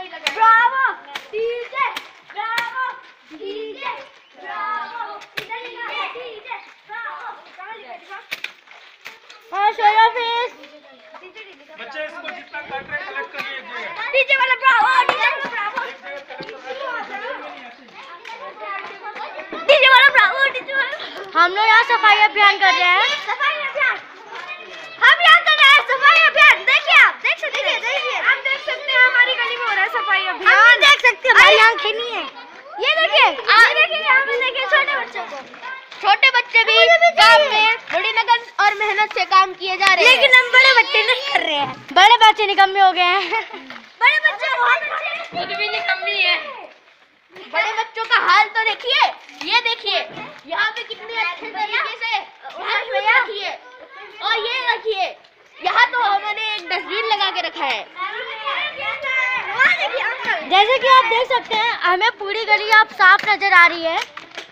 Bravo DJ, bravo DJ, bravo DJ, bravo. और show your face. बच्चे इसको जितना काट रहे कलेक्ट करिए एक जगह। डीजे वाला ब्रावो, डीजे वाला ब्रावो, डीजे वाला ब्रावो, डीजे वाला। हम लोग यहाँ सफाई अभियान कर रहे हैं। सफाई अभियान हम यहाँ कर रहे हैं, सफाई अभियान। देखिए आप देख सकते हैं, देखिए आप देख सकते हैं हमारी गली में हो रहा है सफाई अभियान। हम देख सकते हैं, हमारी आंखें नहीं है। ये देखिए, ये देखिए यहाँ पे देखिए छोटे बच्चों को। छोटे बच्चे भी काम में बड़ी लगन और मेहनत से काम किए जा रहे हैं। लेकिन हम बड़े बच्चे नहीं कर रहे हैं। बड़े बच्चे निकम्मे हो गए हैं। बड़े बच्चे बहुत अच्छे, खुद भी निकम्मी है। बड़े बच्चों का हाल तो देखिए, ये देखिए यहाँ पे कितने अच्छे तरीके से रखिए। और ये रखिए, यहाँ तो हमने एक डस्टबिन लगा के रखा है। जैसे कि आप देख सकते हैं, हमें पूरी गली अब साफ नजर आ रही है।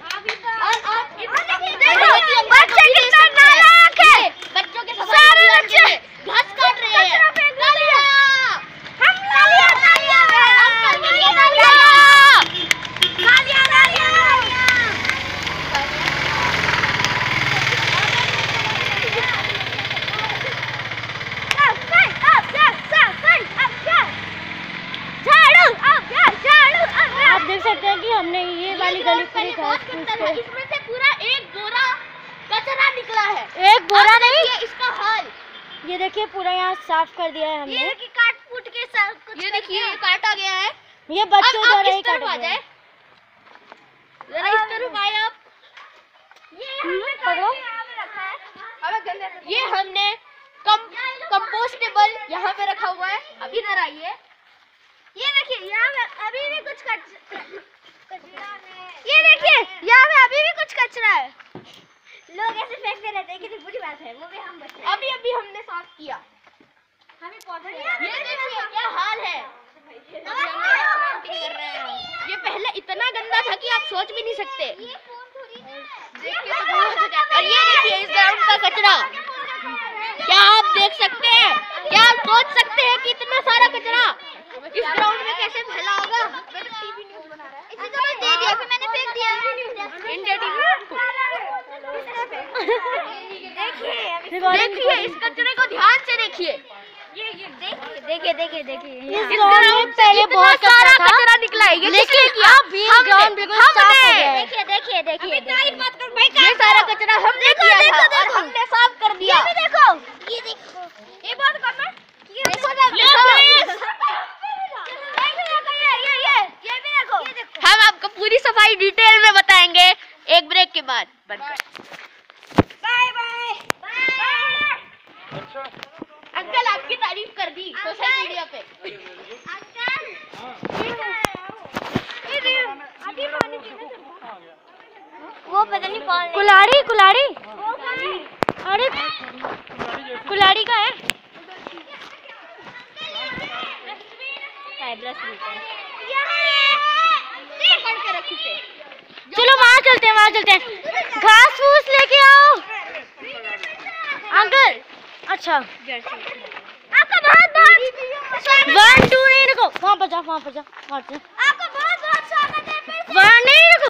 बच्चों के सारे बच्चे घास काट रहे हैं। आप देख सकते हैं कि हमने ये वाली गली पूरी इसमें से पूरा एक बोरा कचरा निकला है। एक बोरा नहीं, इसका हाल ये देखिए, पूरा यहाँ साफ कर दिया है हमने। ये काट फूट के कुछ ये देखिए काटा गया है। ये बच्चों द्वारा ही काटा गया है। जरा इस तरफ आए आप। ये हमने कंपोस्टेबल यहाँ पे रखा हुआ है। अभी इधर आइए, ये देखिए यहाँ पे अभी भी कुछ कचरा है। ये देखिए यहाँ पे अभी भी कुछ कचरा है। लोग ऐसे फेंकते रहते हैं, कितनी बुरी बात है। वो भी हम बच्चे अभी हमने साफ किया। हमें पौधा ये देखिए क्या हाल है। ये पहले इतना गंदा था कि आप सोच भी नहीं सकते। और ये देखिए इस ग्राउंड का कचरा। क्या आप देख सकते हैं, क्या आप सोच सकते हैं कि इतना सारा कचरा इस ग्राउंड में कैसे फैला होगा। टीवी न्यूज़ बना रहा है, इसी को दे दिया, फिर मैंने फेंक दिया इंडिया टीवी। देखिए इस कचरे को ध्यान से देखिए। ये देखिए इस ग्राउंड में पहले बहुत सारा कचरा निकला है, लेकिन अब ये ग्राउंड बिल्कुल साफ हो गया है। देखिए ये सारा कचरा हमने किया था और हमने साफ कर दिया। ये देखो ये बहुत कम है। हम आपको पूरी सफाई डिटेल में बताएंगे एक ब्रेक के बाद। Bye bye. अंकल आपकी तारीफ कर दी सोशल मीडिया पे। वो पता नहीं कौन है। कुल्हाड़ी अरे कुल्हाड़ी का है। चलो वहाँ चलते हैं, घास फूस लेके आओ अंकल। अच्छा आपका बहुत 1 2 नहीं रुको, वहाँ पर जा। आपका बहुत स्वागत है। फिर से 1 नहीं रुको।